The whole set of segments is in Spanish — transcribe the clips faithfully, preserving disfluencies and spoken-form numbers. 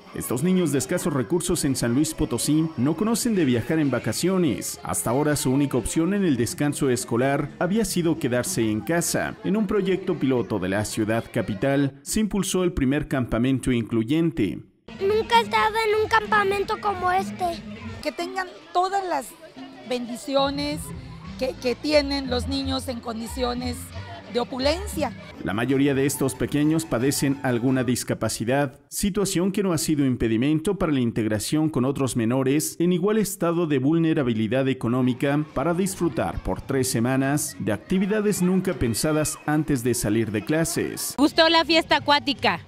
Estos niños de escasos recursos en San Luis Potosí no conocen de viajar en vacaciones. Hasta ahora su única opción en el descanso escolar había sido quedarse en casa. En un proyecto piloto de la ciudad capital se impulsó el primer campamento incluyente. Nunca he estado en un campamento como este. Que tengan todas las bendiciones que, que tienen los niños en condiciones de opulencia. La mayoría de estos pequeños padecen alguna discapacidad, situación que no ha sido impedimento para la integración con otros menores en igual estado de vulnerabilidad económica para disfrutar por tres semanas de actividades nunca pensadas antes de salir de clases. Gustó la fiesta acuática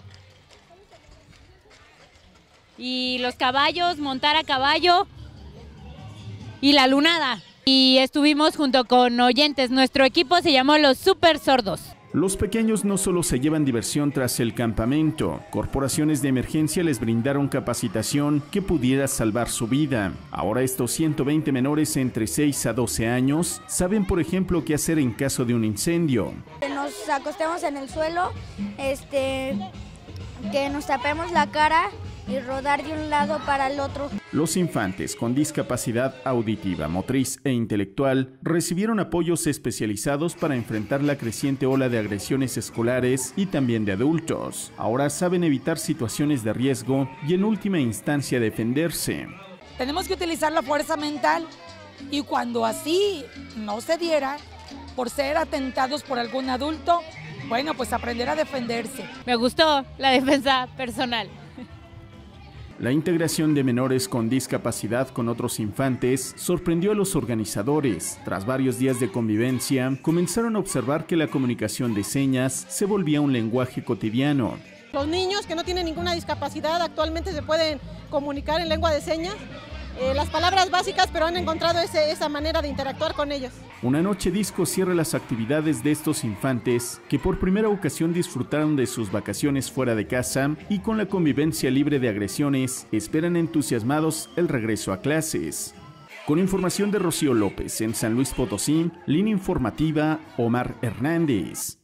y los caballos, montar a caballo y la lunada. Y estuvimos junto con oyentes. Nuestro equipo se llamó Los Super Sordos. Los pequeños no solo se llevan diversión tras el campamento, corporaciones de emergencia les brindaron capacitación que pudiera salvar su vida. Ahora estos ciento veinte menores entre seis a doce años saben, por ejemplo, qué hacer en caso de un incendio. Nos acostemos en el suelo, este, que nos tapemos la cara y rodar de un lado para el otro. Los infantes con discapacidad auditiva, motriz e intelectual recibieron apoyos especializados para enfrentar la creciente ola de agresiones escolares y también de adultos. Ahora saben evitar situaciones de riesgo y en última instancia defenderse. Tenemos que utilizar la fuerza mental y cuando así no se diera, por ser atentados por algún adulto, bueno, pues aprender a defenderse. Me gustó la defensa personal. La integración de menores con discapacidad con otros infantes sorprendió a los organizadores. Tras varios días de convivencia, comenzaron a observar que la comunicación de señas se volvía un lenguaje cotidiano. Los niños que no tienen ninguna discapacidad actualmente se pueden comunicar en lengua de señas. Eh, las palabras básicas, pero han encontrado ese, esa manera de interactuar con ellos. Una noche disco cierra las actividades de estos infantes que por primera ocasión disfrutaron de sus vacaciones fuera de casa y con la convivencia libre de agresiones esperan entusiasmados el regreso a clases. Con información de Rocío López en San Luis Potosí, línea informativa Omar Hernández.